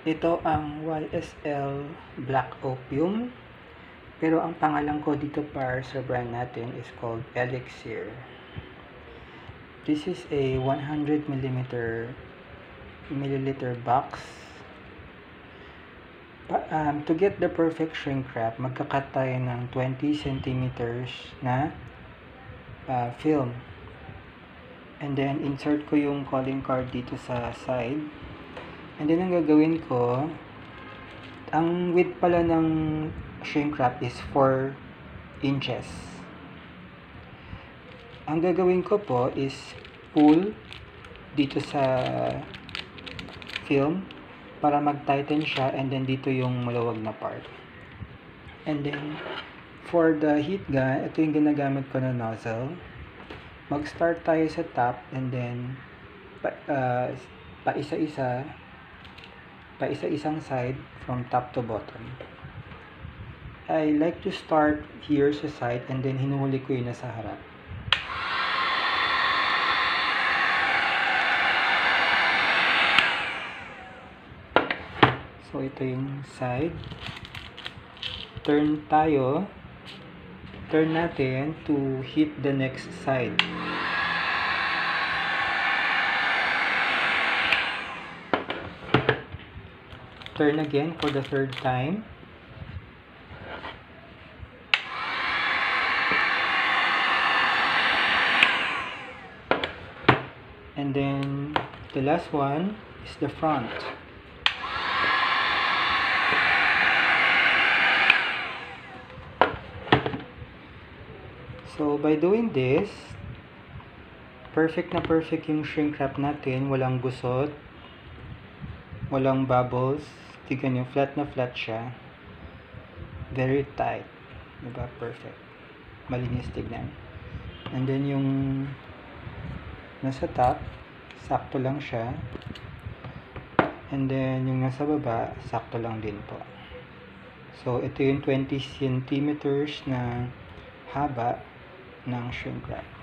Ito ang YSL Black Opium. Pero ang pangalan ko dito para sa brand natin is called Elixir. This is a 100 milliliter box. To get the perfect shrink wrap, magkakat tayo ng 20 centimeters na film. And then, insert ko yung calling card dito sa side. And then, ang gagawin ko, ang width pala ng shrink wrap is 4 inches. Ang gagawin ko po is pull dito sa film para mag-tighten siya, and then dito yung maluwag na part. And then, for the heat gun, ito yung ginagamit ko na nozzle. Mag-start tayo sa top, and then paisa-isang side from top to bottom. I like to start here sa side, and then hinuhuli ko yun nasa harap. So ito yung side. Turn natin to hit the next side. Turn again for the third time. And then the last one is the front. So by doing this, perfect na perfect yung shrink wrap natin. Walang gusot, walang bubbles. Tignan nyo, flat na flat siya. Very tight. Diba? Perfect. Malinis tignan. And then yung nasa top, sakto lang siya. And then yung nasa baba, sakto lang din po. So ito yung 20 centimeters na haba ng shrink wrap.